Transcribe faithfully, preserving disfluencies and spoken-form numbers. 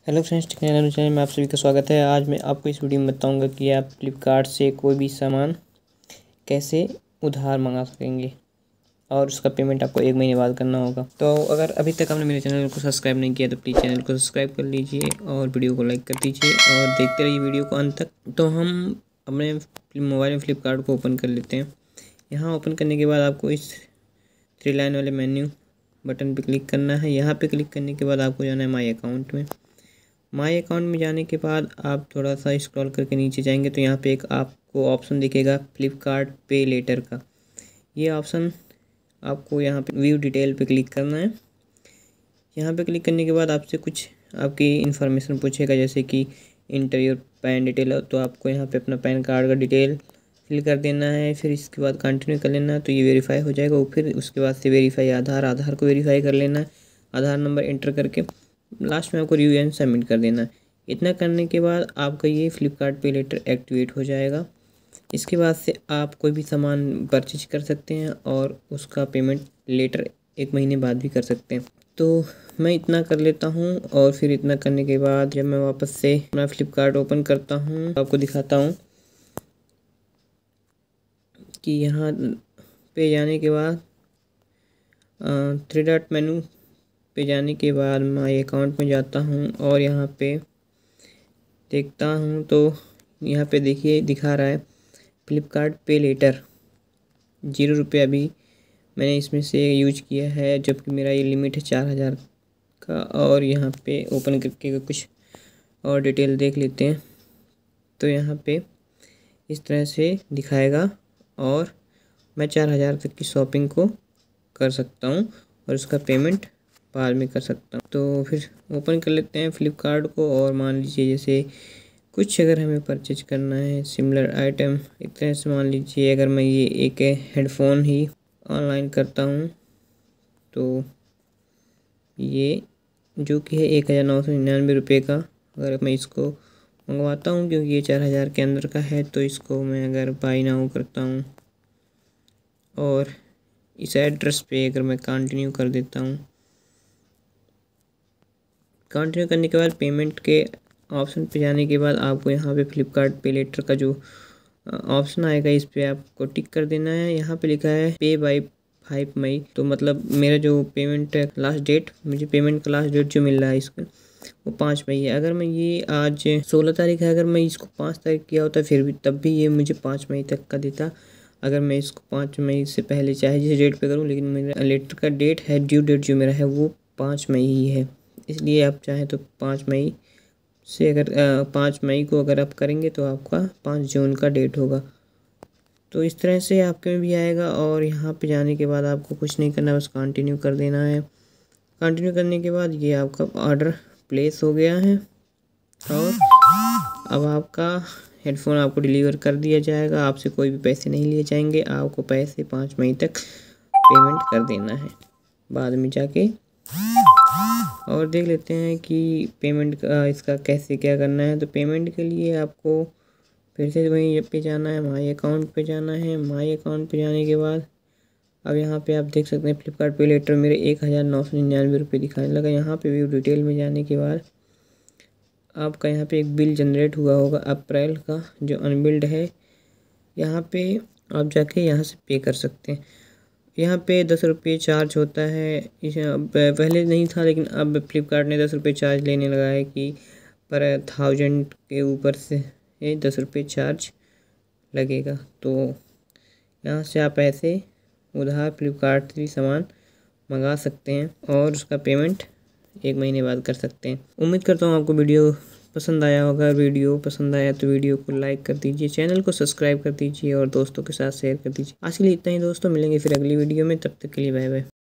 Hello friends, technical channel में आप सभी का स्वागत है। आज मैं आपको इस वीडियो में बताऊंगा कि आप फ्लिपकार्ट से कोई भी सामान कैसे उधार मंगा सकेंगे और उसका पेमेंट आपको एक महीने बाद करना होगा। तो अगर अभी तक आपने मेरे चैनल को सब्सक्राइब नहीं किया तो प्लीज़ चैनल को सब्सक्राइब कर लीजिए और वीडियो को लाइक कर दीजिए और देखते रहिए वीडियो को अंत तक। तो हम अपने मोबाइल में फ्लिपकार्ट को ओपन कर लेते हैं। यहाँ ओपन करने के बाद आपको इस थ्री लाइन वाले मेन्यू बटन पर क्लिक करना है। यहाँ पर क्लिक करने के बाद आपको जाना है माई अकाउंट में। माई अकाउंट में जाने के बाद आप थोड़ा सा स्क्रॉल करके नीचे जाएंगे तो यहाँ पे एक आपको ऑप्शन दिखेगा फ्लिपकार्ट पे लेटर का। ये ऑप्शन आपको यहाँ पे व्यू डिटेल पे क्लिक करना है। यहाँ पे क्लिक करने के बाद आपसे कुछ आपकी इन्फॉर्मेशन पूछेगा, जैसे कि इंटर योर पैन डिटेल। तो आपको यहाँ पे अपना पैन कार्ड का डिटेल फिल कर देना है। फिर इसके बाद कंटिन्यू कर लेना है तो ये वेरीफाई हो जाएगा। और फिर उसके बाद से वेरीफाई आधार आधार को वेरीफाई कर लेना है, आधार नंबर एंटर करके लास्ट में आपको रिव्यू एंड सबमिट कर देना है। इतना करने के बाद आपका ये फ्लिपकार्ट पे लेटर एक्टिवेट हो जाएगा। इसके बाद से आप कोई भी सामान परचेज कर सकते हैं और उसका पेमेंट लेटर एक महीने बाद भी कर सकते हैं। तो मैं इतना कर लेता हूँ और फिर इतना करने के बाद जब मैं वापस से अपना फ्लिपकार्ट ओपन करता हूँ आपको दिखाता हूँ कि यहाँ पे जाने के बाद थ्री डॉट मेनू पे जाने के बाद माई अकाउंट में जाता हूँ और यहाँ पे देखता हूँ तो यहाँ पे देखिए दिखा रहा है फ्लिपकार्ट पे लेटर जीरो रुपये अभी मैंने इसमें से यूज किया है, जबकि मेरा ये लिमिट है चार हज़ार का। और यहाँ पे ओपन करके कुछ और डिटेल देख लेते हैं तो यहाँ पे इस तरह से दिखाएगा और मैं चार हज़ार तक की शॉपिंग को कर सकता हूँ और उसका पेमेंट बाद में कर सकता हूँ। तो फिर ओपन कर लेते हैं फ्लिपकार्ट को और मान लीजिए जैसे कुछ अगर हमें परचेज करना है सिमिलर आइटम, एक तरह से मान लीजिए अगर मैं ये एक हेडफोन ही ऑनलाइन करता हूँ तो ये जो कि है एक हज़ार नौ सौ निन्यानवे रुपये का, अगर मैं इसको मंगवाता हूँ क्योंकि ये चार हज़ार के अंदर का है तो इसको मैं अगर बाई नाउ करता हूँ और इस एड्रेस पे अगर मैं कंटिन्यू कर देता हूँ, कंटिन्यू करने के बाद पेमेंट के ऑप्शन पे जाने के बाद आपको यहाँ पे फ्लिपकार्ट पे लेटर का जो ऑप्शन आएगा इस पर आपको टिक कर देना है। यहाँ पे लिखा है पे बाई फाइव मई, तो मतलब मेरा जो पेमेंट लास्ट डेट, मुझे पेमेंट का लास्ट डेट जो मिल रहा है इसका वो पाँच मई है। अगर मैं ये आज सोलह तारीख है, अगर मैं इसको पाँच तारीख किया होता फिर भी तब भी ये मुझे पाँच मई तक का देता। अगर मैं इसको पाँच मई से पहले चाहे जिस डेट पे करूँ, लेकिन मेरा लेटर का डेट है, ड्यू डेट जो मेरा है वो पाँच मई ही है, इसलिए आप चाहें तो पाँच मई से अगर पाँच मई को अगर आप करेंगे तो आपका पाँच जून का डेट होगा। तो इस तरह से आपके में भी आएगा और यहाँ पे जाने के बाद आपको कुछ नहीं करना, बस कंटिन्यू कर देना है। कंटिन्यू करने के बाद ये आपका ऑर्डर प्लेस हो गया है और अब आपका हेडफोन आपको डिलीवर कर दिया जाएगा। आपसे कोई भी पैसे नहीं लिए जाएंगे, आपको पैसे पाँच मई तक पेमेंट कर देना है बाद में जाके। और देख लेते हैं कि पेमेंट का इसका कैसे क्या करना है। तो पेमेंट के लिए आपको फिर से वहीं पे जाना है, माई अकाउंट पे जाना है। माई अकाउंट पे जाने के बाद अब यहाँ पे आप देख सकते हैं फ्लिपकार्ट पे लेटर मेरे एक हज़ार नौ सौ निन्यानवे रुपये दिखाने लगा। यहाँ पे व्यू डिटेल में जाने के बाद आपका यहाँ पे एक बिल जनरेट हुआ होगा अप्रैल का जो अनबिल्ड है, यहाँ पे आप जाके यहाँ से पे कर सकते हैं। यहाँ पे दस रुपये चार्ज होता है, इस पहले नहीं था लेकिन अब फ्लिपकार्ट ने दस रुपये चार्ज लेने लगा है कि पर थाउजेंड के ऊपर से ये दस रुपये चार्ज लगेगा। तो यहाँ से आप ऐसे उधार फ्लिपकार्ट से सामान मंगा सकते हैं और उसका पेमेंट एक महीने बाद कर सकते हैं। उम्मीद करता हूँ आपको वीडियो पसंद आया होगा। वीडियो पसंद आया तो वीडियो को लाइक कर दीजिए, चैनल को सब्सक्राइब कर दीजिए और दोस्तों के साथ शेयर कर दीजिए। आज के लिए इतना ही दोस्तों, मिलेंगे फिर अगली वीडियो में, तब तक के लिए बाय बाय।